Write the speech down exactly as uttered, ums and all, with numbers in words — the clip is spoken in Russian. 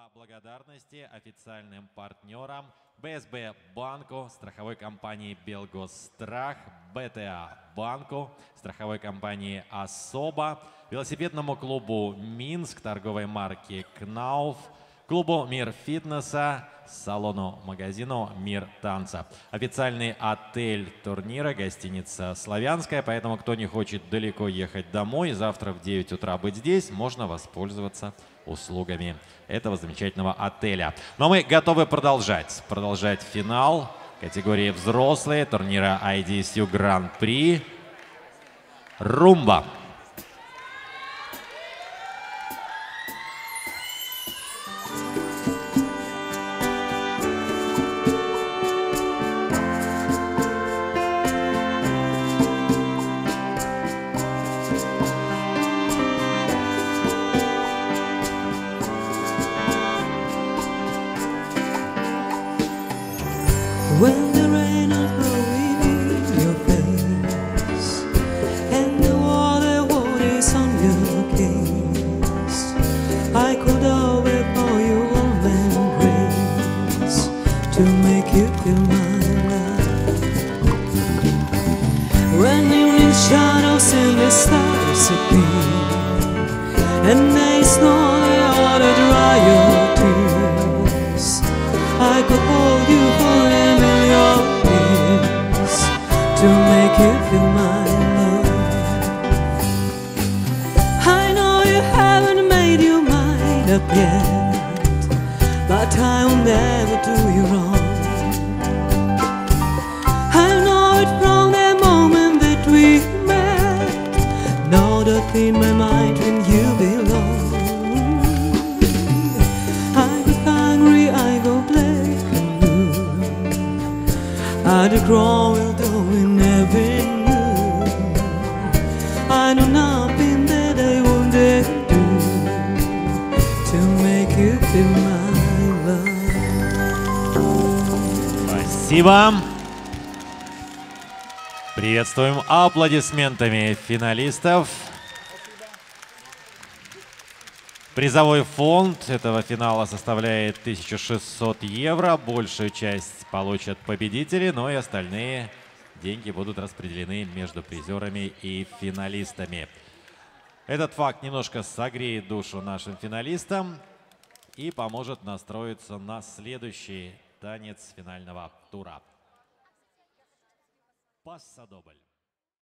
Слова благодарности официальным партнерам бэ эс бэ банку, страховой компании Белгосстрах, бэ тэ а банку, страховой компании Особо, велосипедному клубу Минск, торговой марки Кнауф, клубу Мир фитнеса, салону-магазину Мир танца. Официальный отель турнира, гостиница «Славянская», поэтому кто не хочет далеко ехать домой, завтра в девять утра быть здесь, можно воспользоваться услугами этого замечательного отеля. Но мы готовы продолжать. Продолжать финал категории взрослые турнира ай ди эс ю Гран-при «Румба». When the rain is blowing in your face and the water what is on your case, I could always pour you warm embrace to make you feel my love. When evening shadows and the stars appear and there is no one to dry your tears, I could hold you forever to make you feel my love. I know you haven't made your mind up yet, but I will never do you wrong. I know it from the moment that we met, know that in my mind when you belong. I go hungry, I go black and blue, I do grow will do never knew. I know nothing that I wouldn't do to make you feel my love. Спасибо. Приветствуем аплодисментами финалистов. Призовой фонд этого финала составляет тысячу шестьсот евро. Большую часть получат победители, но и остальные деньги будут распределены между призерами и финалистами. Этот факт немножко согреет душу нашим финалистам и поможет настроиться на следующий танец финального тура. Пассадобль.